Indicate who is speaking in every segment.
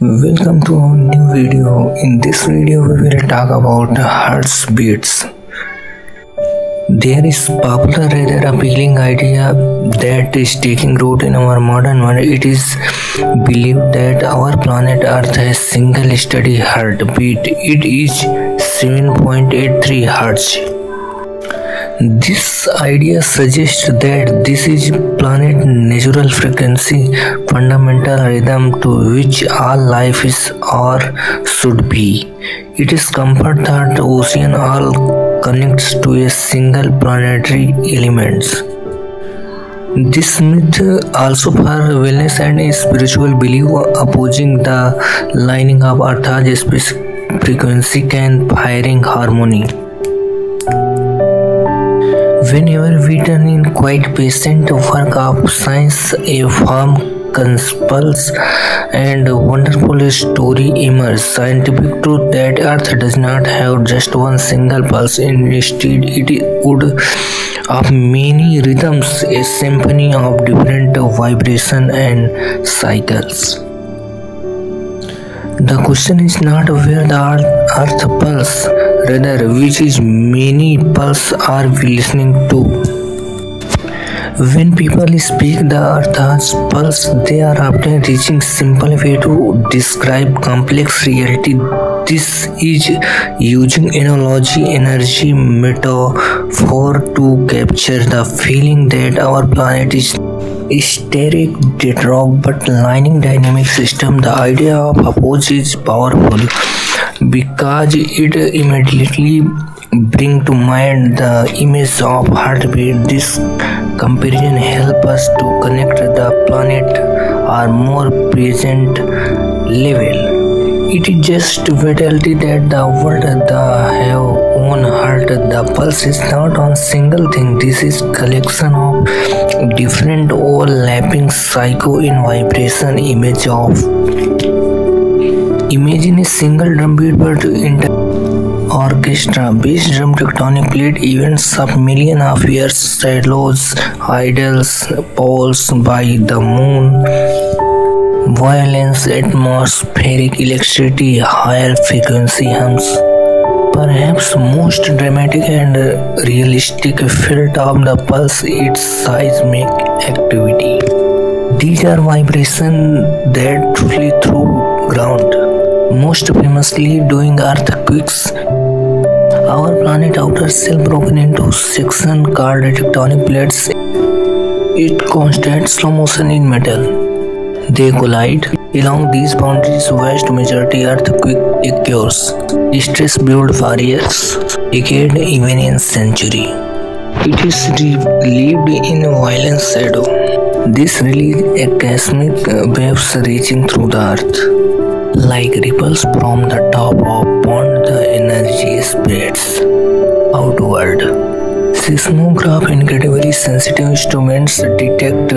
Speaker 1: Welcome to our new video. In this video we will talk about heartbeats. There is popular rather appealing idea that is taking root in our modern world. It is believed that our planet Earth has single steady heartbeat. It is 7.83 hertz. This idea suggests that this is planet's natural frequency, fundamental rhythm to which all life is or should be. It is comfort that the ocean all connects to a single planetary elements. This myth also for wellness and spiritual belief, opposing the lining of Earth's specific frequency can firing harmony. Whenever we turn in quite patient work of science, a firm compulse and wonderful story emerges. Scientific truth that Earth does not have just one single pulse. Instead, it would of many rhythms, a symphony of different vibration and cycles. The question is not where the Earth pulse, rather which is many pulse are we listening to. When people speak the Earth's pulse, they are often reaching simple way to describe complex reality. This is using analogy, energy, metaphor to capture the feeling that our planet is steric, dead-rock but lining dynamic system. The idea of oppose is powerful because it immediately brings to mind the image of heartbeat. This comparison helps us to connect the planet or more present level. It is just fatality that the world have own heart. The pulse is not on single thing. This is collection of different overlapping psycho in vibration image of. Imagine a single drum beat but orchestra. Bass drum tectonic plate events of millions of years, shadows, idols, poles by the moon, violence, atmospheric electricity, higher frequency hums. Perhaps most dramatic and realistic felt of the pulse its seismic activity. These are vibrations that truly through ground, most famously during earthquakes. Our planet outer shell broken into sections called tectonic plates. It constant slow motion in metal. They collide. Along these boundaries, vast majority earthquake occurs. Stress built for years, decades, even in century. It is lived in violent shadow. This release cosmic waves reaching through the earth. Like ripples from the top of pond, the energy spreads outward. Seismograph, incredibly sensitive instruments, detect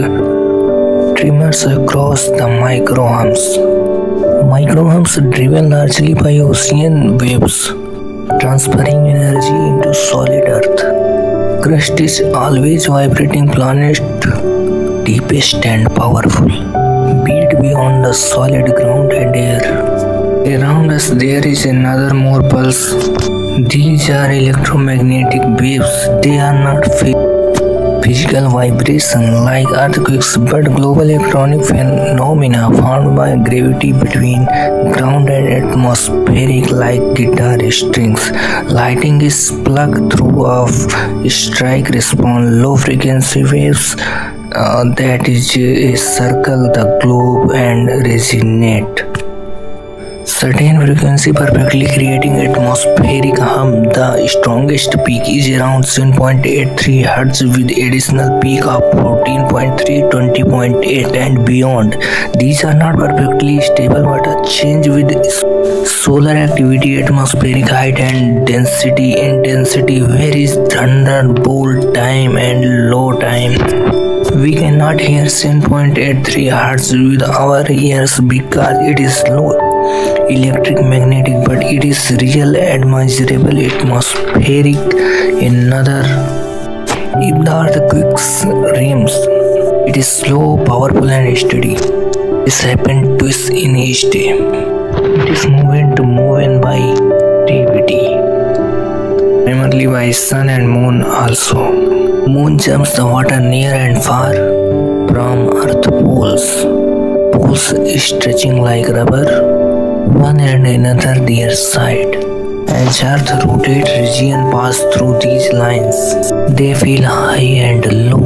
Speaker 1: tremors across the microhums. Microhums driven largely by ocean waves, transferring energy into solid earth. Crust is always vibrating planet, deepest and powerful, beat beyond the solid ground and air. Around us there is another more pulse. These are electromagnetic waves. They are not physical vibration like earthquakes but global electronic phenomena formed by gravity between ground and atmospheric like guitar strings. Lighting is plugged through of strike response low frequency waves that is circle the globe and resonate certain frequency perfectly creating atmospheric hum. The strongest peak is around 7.83 Hz with additional peak of 14.3, 20.8 and beyond. These are not perfectly stable but change with solar activity, atmospheric height and density. Intensity varies thunderbolt time and low time. We cannot hear 7.83 Hz with our ears because it is low electric magnetic, but it is real admirable atmospheric. Another, if the earthquakes rims, it is slow, powerful and steady. This happened twice in each day. It is moved by gravity, primarily by sun and moon also. Moon jumps the water near and far from earth poles stretching like rubber, one and another their side. As earth rotates, regions pass through these lines. They feel high and low.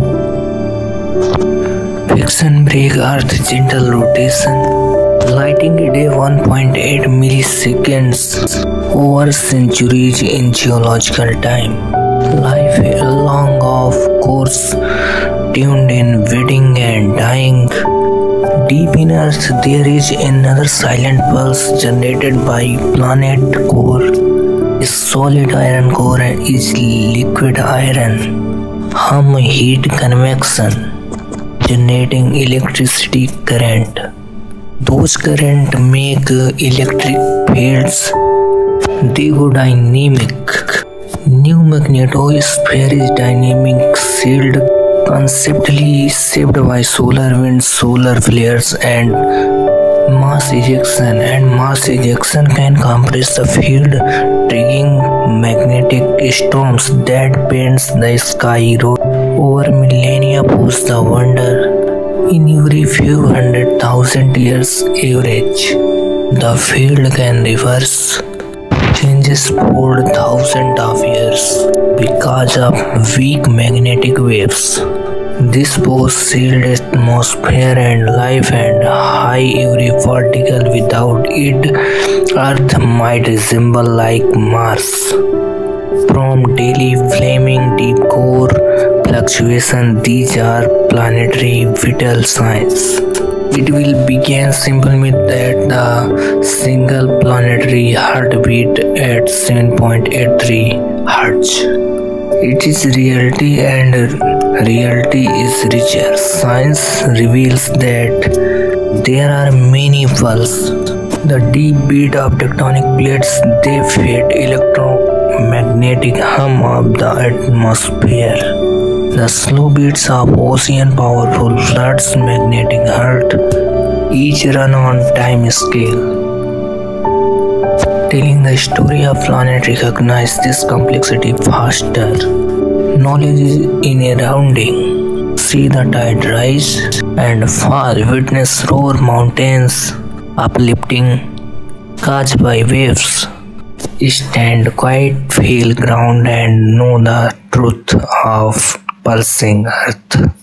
Speaker 1: Friction breaks Earth's gentle rotation, lighting a day 1.8 milliseconds over centuries in geological time. Life along of course, tuned in, waiting and dying. Deep in Earth, there is another silent pulse generated by planet core. A solid iron core is liquid iron. Hum heat convection, generating electricity current. Those current make electric fields. They go dynamic. New magnetosphere is dynamic shield, conceptually shaped by solar winds, solar flares, and mass ejection. And mass ejection can compress the field, triggering magnetic storms that bends the sky. Over millennia, push the wonder. In every few 100,000 years average, the field can reverse changes for thousands of years because of weak magnetic waves. This pose shield atmosphere and life and high every particle. Without it, Earth might resemble like Mars. From daily flaming deep core fluctuation, these are planetary vital signs. It will begin simple myth that the single planetary heartbeat at 7.83 Hz. It is reality, and reality is richer. Science reveals that there are many pulses. The deep beat of tectonic plates, they feed electromagnetic hum of the atmosphere. The slow beats of ocean, powerful floods, magnetic heart, each run on time scale. Telling the story of planet, recognize this complexity faster. Knowledge is in a rounding. See the tide rise and fall, witness roar mountains uplifting, catch by waves. Stand quiet, feel ground, and know the truth of pulsing earth.